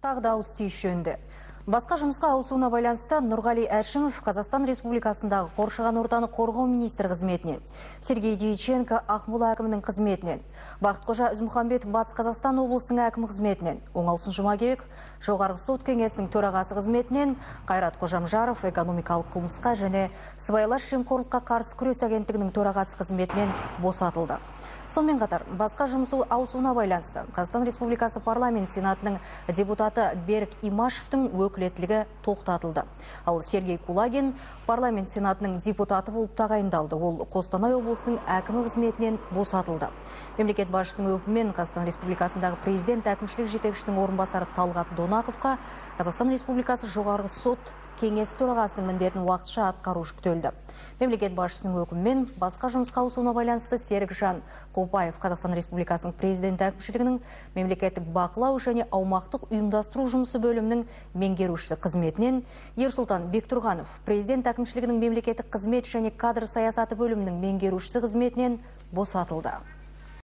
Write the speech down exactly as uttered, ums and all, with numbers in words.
Тағы да ауыз түйіс жөнінде. Басқа жұмысқа ауысуына байланысты Нұрғали Әшімов Қазақстан Республикасындағы қоршаған ортаны қорғау министрі қызметінен, Сергей Дьяченко Ақмола әкімінің қызметінен, Бақытқожа Ізмұхамбет Батыс Қазақстан облысының әкімі қызметінен, Оңалсын Жұмагебек жоғарғы сот кеңесінің төрағасы қызметінен, Қайрат Қожамжаров экономикалық қылмысқа және сыбайлас жемқорлыққа қарсы күрес агенттігінің төрағасы қызметінен босатылды. Сонымен қатар, басқа жұмысы ауысуына байланысты Қазақстан Республикасы парламент сенатының депутаты Берік Имашевтың өкілеттілігі тоқтатылды. Ал Сергей Кулагин парламент сенатының депутаты болып тағайындалды. Ол Қостанай облысының әкімі қызметінен босатылды. Мемлекет басшысының өкімімен Қазақстан Республикасындағы президент әкімшілік жетекшісінің орынбасары Талғат Донақовқа Қазақстан Республикасы жоғарғы сот кеңесі төрағасының міндетін уақытша атқару жүктелді. Мемлекет басшысының өкімімен басқа жұмысқа ауысуына байланысты Серікжан Копаев Қазақстан Республикасының президент әкімшілігінің мемлекеттік бақылау және аумақтық ұйымдастыру жұмысы бөлімінің меңгерушісі қызметінен, Ерсұлтан Бектұрғанов президент әкімшілігінің мемлекеттік қызмет және кадр саясаты бөлімінің меңгерушісі қызметінен босатылды.